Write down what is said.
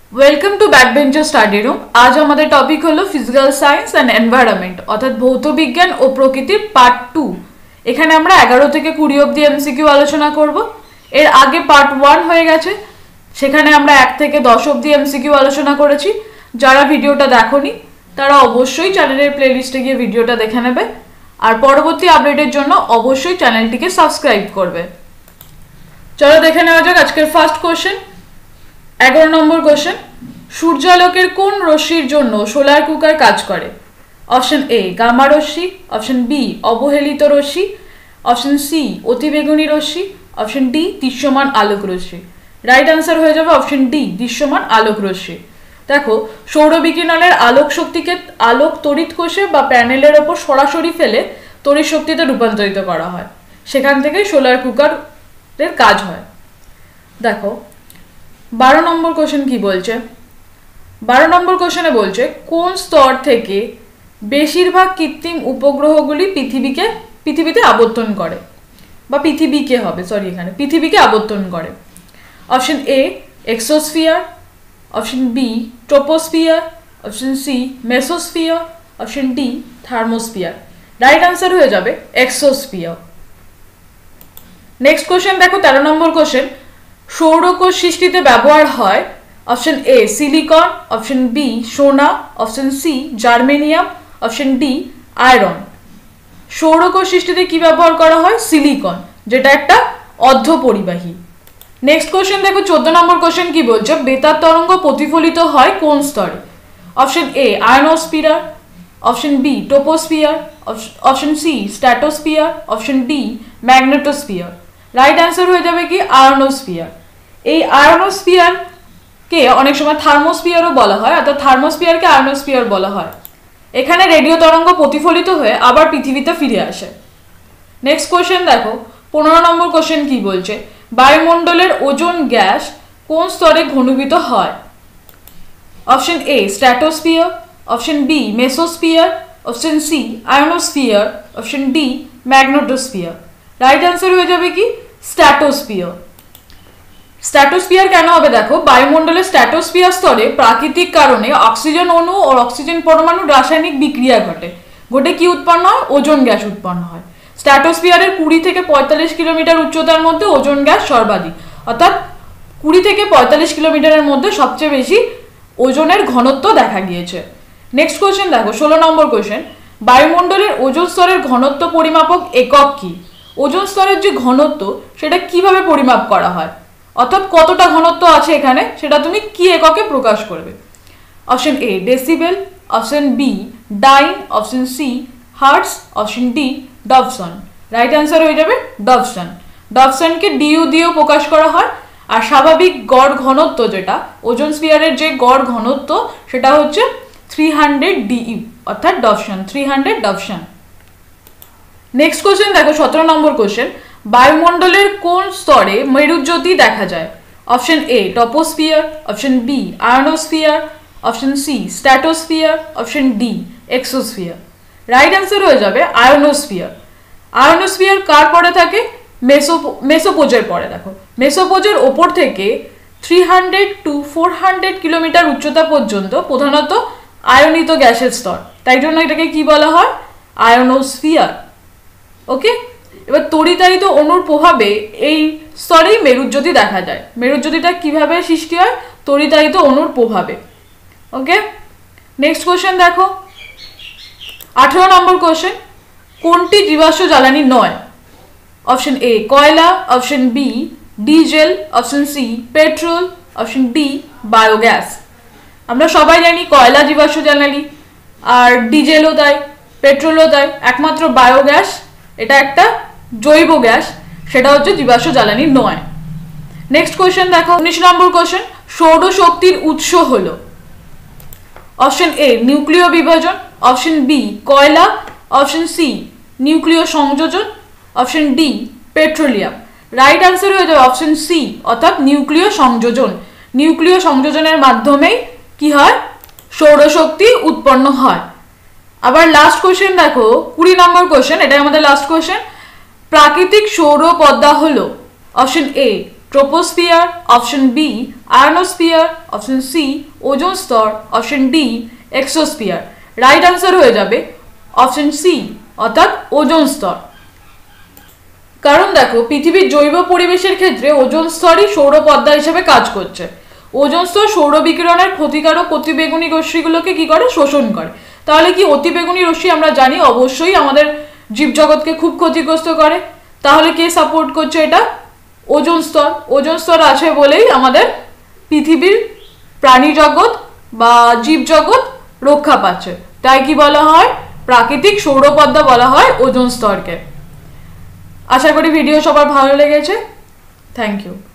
Welcome to backbencher study room. আজ আমাদের topic হলো ফিজিক্যাল সায়েন্স অ্যান্ড এনভায়রনমেন্ট অর্থাৎ ভৌত বিজ্ঞান ও প্রকৃতির পার্ট 2। এখানে আমরা 11 থেকে 20 অবধি এমসিকিউ আলোচনা করব। এর আগে পার্ট 1 হয়ে গেছে, সেখানে আমরা 1 থেকে 10 অবধি এমসিকিউ আলোচনা করেছি। যারা ভিডিওটা দেখোনি তারা অবশ্যই চ্যানেলের প্লেলিস্টে গিয়ে ভিডিওটা দেখে নেবে, আর পরবর্তী আপডেটের জন্য অবশ্যই চ্যানেলটিকে সাবস্ক্রাইব করবে। চলো দেখে নেওয়া যাক আজকের ফার্স্ট কোশ্চেন। 11 নম্বর কোশ্চেন, সূর্যালোকের কোন রশ্মির জন্য সোলার কুকার কাজ করে? অপশন এ গামা রশ্মি, অপশন বি অবহেলিত রশ্মি, অপশন সি অতিবেগুনি রশ্মি, অপশন ডি দৃশ্যমান আলোক রশ্মি। রাইট আনসার হয়ে যাবে অপশন ডি দৃশ্যমান আলোক রশ্মি। দেখো, সৌরবিকিরণের আলোক শক্তিকে আলোক তড়িৎ কোষে বা প্যানেলের ওপর সরাসরি ফেলে তড়িৎ শক্তিতে রূপান্তরিত করা হয়, সেখান থেকে সোলার কুকারের কাজ হয়। দেখো 12 নম্বর কোশ্চেন কি বলছে। 12 নম্বর কোশ্চেনে বলছে কোন স্তর থেকে বেশিরভাগ কৃত্রিম উপগ্রহগুলি পৃথিবীতে আবর্তন করে, বা পৃথিবীকে আবর্তন করে। Option A exosphere, option B troposphere, option C mesosphere, option D thermosphere. Right answer হয়ে যাবে এক্সোস্ফিয়ার। নেক্সট কোশ্চেন দেখো 13 নম্বর কোশ্চেন, সৌরকোষ সৃষ্টিতে ব্যবহার হয় option A silicon, option B সোনা, option C germanium, option D iron. সৌরকোষ সৃষ্টিতে কি ব্যবহার করা হয়? সিলিকন, যেটা একটা অর্ধপরিবাহী। নেক্সট কোশ্চেন দেখো 14 নম্বর কোশ্চেন কি বলছে, বেতার তরঙ্গ প্রতিফলিত হয় কোন স্তরে? Option A ionosphere, option B troposphere, option C stratosphere, option D magnetosphere. Right answer হয়ে যাবে কি আয়নোস্ফিয়ার। এই আয়নোস্ফিয়ারকে অনেক সময় থার্মোস্ফিয়ারও বলা হয়, অর্থাৎ থার্মোস্ফিয়ারকে আয়নোস্ফিয়ার বলা হয়। এখানে রেডিও তরঙ্গ প্রতিফলিত হয়ে আবার পৃথিবীতে ফিরে আসে। নেক্সট কোশ্চেন দেখো 15 নম্বর কোশ্চেন কি বলছে, বায়ুমণ্ডলের ওজোন গ্যাস কোন স্তরে ঘনীভূত হয়? Option A stratosphere, option B mesosphere, option C ionosphere, option D magnetosphere. Right answer হয়ে যাবে কি স্ট্র্যাটোস্ফিয়ার। স্ট্র্যাটোস্ফিয়ার কেন হবে? দেখো, বায়ুমণ্ডলের স্ট্র্যাটোস্ফিয়ার স্তরে প্রাকৃতিক কারণে অক্সিজেন অণু ও অক্সিজেন পরমাণুর রাসায়নিক বিক্রিয়া ঘটে কি উৎপন্ন হয়? ওজোন গ্যাস উৎপন্ন হয়। স্ট্র্যাটোস্ফিয়ারের 20 থেকে 45 কিলোমিটার উচ্চতার মধ্যে ওজোন গ্যাস সর্বাধিক, অর্থাৎ 20 থেকে 45 কিলোমিটারের মধ্যে সবচেয়ে বেশি ওজনের ঘনত্ব দেখা গিয়েছে। নেক্সট কোশ্চেন দেখো 16 নম্বর কোশ্চেন, বায়ুমণ্ডলের ওজোন স্তরের ঘনত্ব পরিমাপক একক কি? ওজোন স্তরের যে ঘনত্ব সেটা কিভাবে পরিমাপ করা হয়, অর্থাৎ কতটা ঘনত্ব আছে এখানে, সেটা তুমি কি এককে প্রকাশ করবে? Option A decibel, option B dyne, option C hertz, option D Dobson. Right answer হয়ে যাবে ডবসন। ডবসনকে ডিইউ দিয়েও প্রকাশ করা হয়। আর স্বাভাবিক গড় ঘনত্ব, যেটা ওজোন স্ফিয়ারের যে গড় ঘনত্ব, সেটা হচ্ছে 300 ডিইউ, অর্থাৎ ডবসন, 300 ডবসন। নেক্সট কোশ্চেন দেখো 17 নম্বর কোশ্চেন, বায়ুমণ্ডলের কোন স্তরে মেরুজ্যোতি দেখা যায়? Option A troposphere, option B ionosphere, option C stratosphere, option D exosphere. Right answer হয়ে যাবে আয়নোস্ফিয়ার। আয়নোস্ফিয়ার কার পরে থাকে? মেসোপোজের পরে। দেখো, মেসোপোজের ওপর থেকে 300 to 400 কিলোমিটার উচ্চতা পর্যন্ত প্রধানত আয়নিত গ্যাসের স্তর, তাই জন্য এটাকে কি বলা হয়? আয়নোস্ফিয়ার। ওকে, এবার তড়িতায়িত অণুর প্রভাবে এই স্তরেই মেরুজ্যোতি দেখা যায়। মেরুজ্যোতিটা কিভাবে সৃষ্টি হয়? তড়িতায়িত অণুর প্রভাবে। ওকে, নেক্সট কোশ্চেন দেখো 18 নম্বর কোশ্চেন, কোনটি জীবাশ্ম জ্বালানি নয়? অপশন এ কয়লা, option B diesel, option C petrol, option D biogas. আমরা সবাই জানি কয়লা জীবাশ্ম জ্বালানি, আর ডিজেলও তাই, পেট্রোলও তাই। একমাত্র বায়োগ্যাস, এটা একটা জৈব গ্যাস, সেটা হচ্ছে জীবাশ্ম জ্বালানি নয়। নেক্সট কোশ্চেন দেখো 19 নম্বর কোশ্চেন, সৌরশক্তির উৎস হলো? অপশন এ নিউক্লিয় বিভাজন, অপশন বি কয়লা, অপশন সি নিউক্লিয় সংযোজন, option D petroleum. Right answer হয়ে যাবে অপশন সি, অর্থাৎ নিউক্লিয় সংযোজন। নিউক্লিয় সংযোজনের মাধ্যমেই কি হয়? সৌরশক্তি উৎপন্ন হয়। আবার লাস্ট কোশ্চেন দেখো 20 নম্বর কোশ্চেন, এটাই আমাদের লাস্ট কোশ্চেন, প্রাকৃতিক সৌর পদ্মা হলো? Option A troposphere, option B ionosphere, option C ozone স্তর, option D exosphere. Right answer হয়ে যাবে অপশন সি অর্থাৎ ওজোন স্তর। কারণ দেখো পৃথিবীর জৈব পরিবেশের ক্ষেত্রে ওজোন স্তরই সৌরপদ্মা হিসেবে কাজ করছে। ওজোন স্তর সৌর বিকিরণের ক্ষতিকারক অতিবেগুনি রশ্মিগুলোকে কি করে, শোষণ করে। তাহলে কি অতিবেগুনি রশ্মি আমরা জানি অবশ্যই আমাদের জীবজগৎকে খুব ক্ষতিগ্রস্ত করে। তাহলে কে সাপোর্ট করছে এটা, ওজোন স্তর। ওজোন স্তর আছে বলেই আমাদের পৃথিবীর প্রাণী জগৎ বা জীবজগৎ রক্ষা পাচ্ছে। তাই কি বলা হয়, প্রাকৃতিক সৌরপদ্মা বলা হয় ওজোন স্তরকে। আশা করি ভিডিও সবার ভালো লেগেছে। Thank you.